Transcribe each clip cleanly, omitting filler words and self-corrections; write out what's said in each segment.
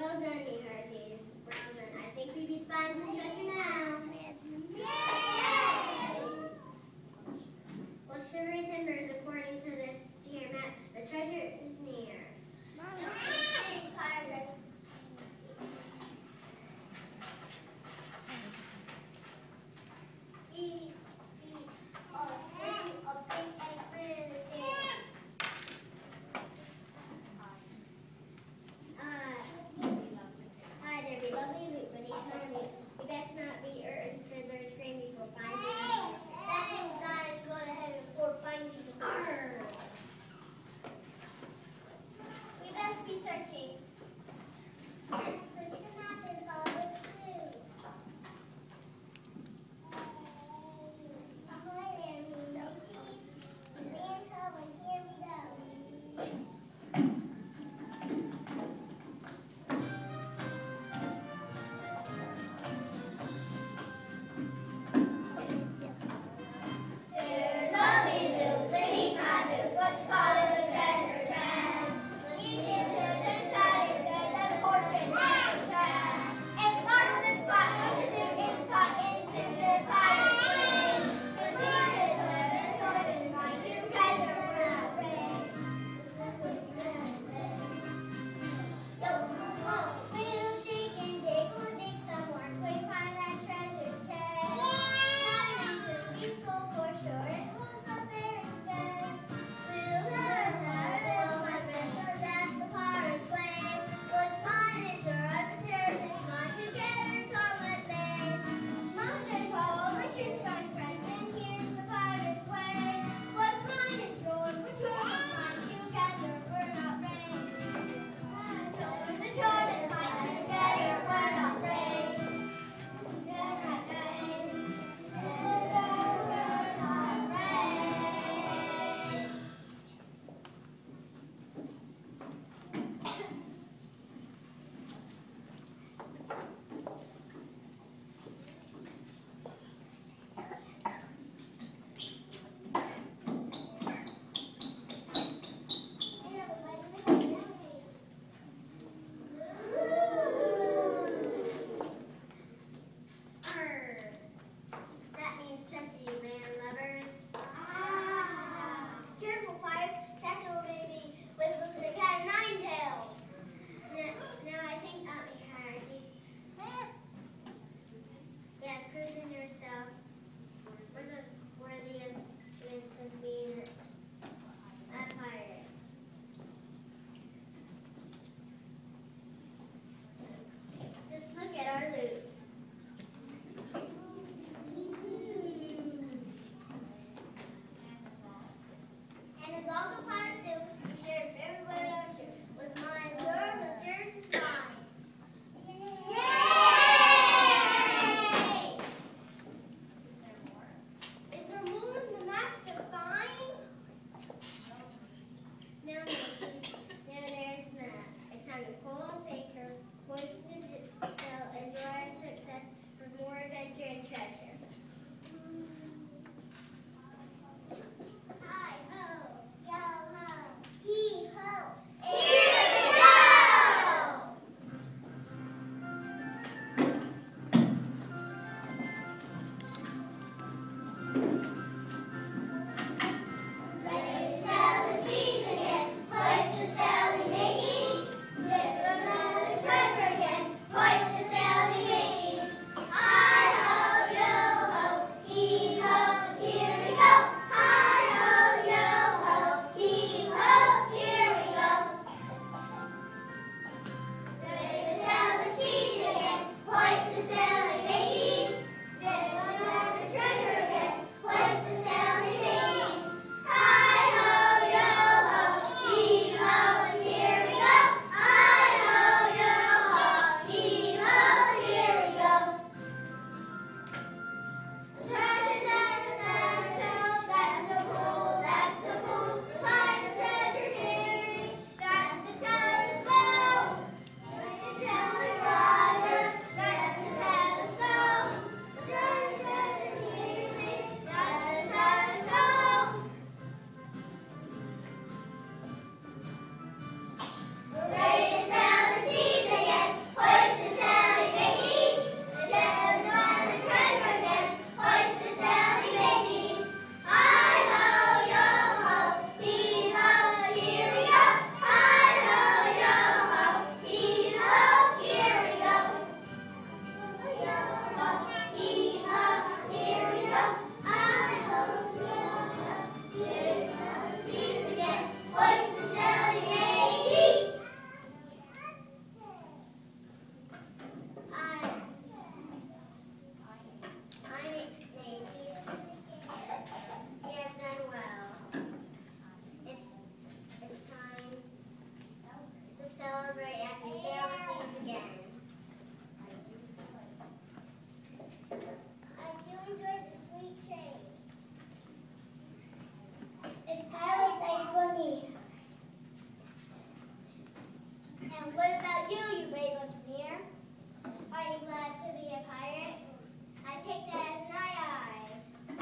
Well done, you hearties. Well done. I think we be spying some treasure now. Yay! Well, Shivery Timbers, according to this here map, the treasure is near. Pirates. Hi there, be lovely loot, but he's not me. You best not be earth fiddler's scream before finding. That means not going to heaven before finding the bird. We best be searching. First the map and follow its clues. Ahoy there, me mateys. Land ho and here we go. Treasure again. about you, you brave buccaneer? Are you glad to be a pirate? I take that as an aye-aye.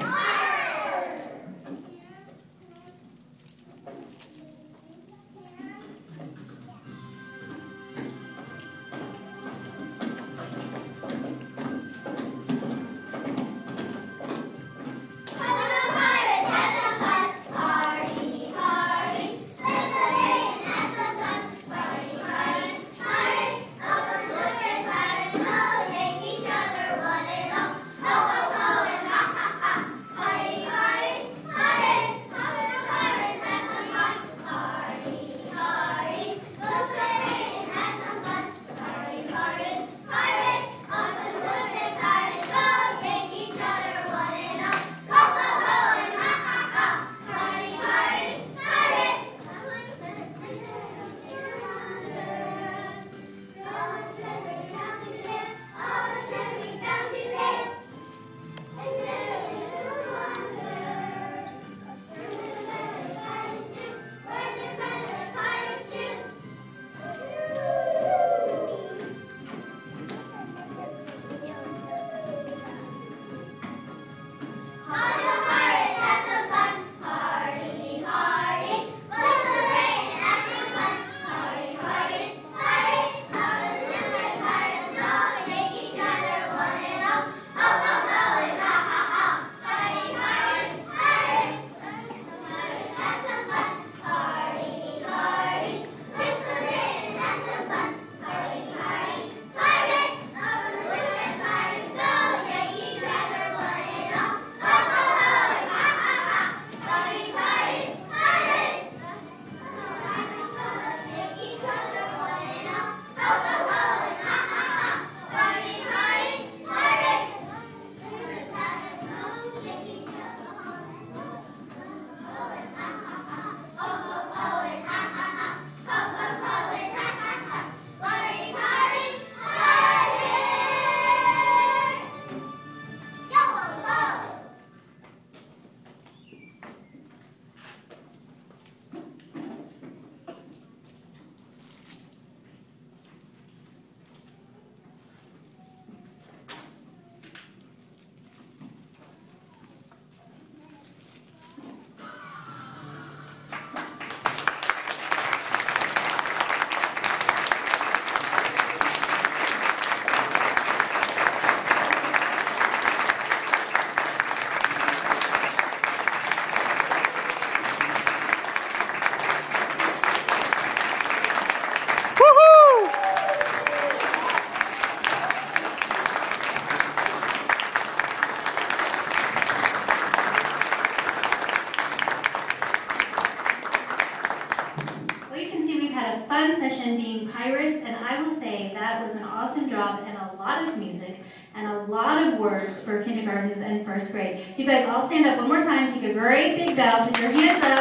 Being pirates, and I will say that was an awesome job and a lot of music and a lot of words for kindergartners and first grade. You guys all stand up one more time, take a great big bow, put your hands up,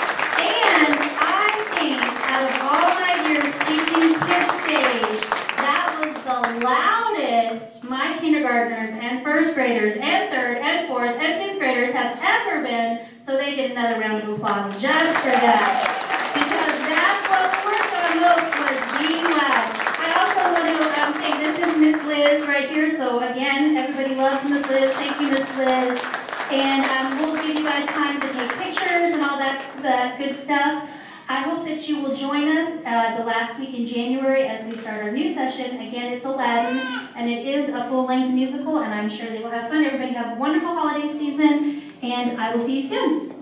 and I think out of all my years teaching kids stage, that was the loudest my kindergartners and first graders and third and fourth and fifth graders have ever been, so they get another round of applause just for that. Because that's what we worked on most was being loud. I also want to say this is Miss Liz right here. So again, everybody loves Miss Liz. Thank you, Miss Liz. And we'll give you guys time to take pictures and all that good stuff. I hope that you will join us the last week in January as we start our new session. Again, it's Aladdin, and it is a full-length musical, and I'm sure they will have fun. Everybody have a wonderful holiday season, and I will see you soon.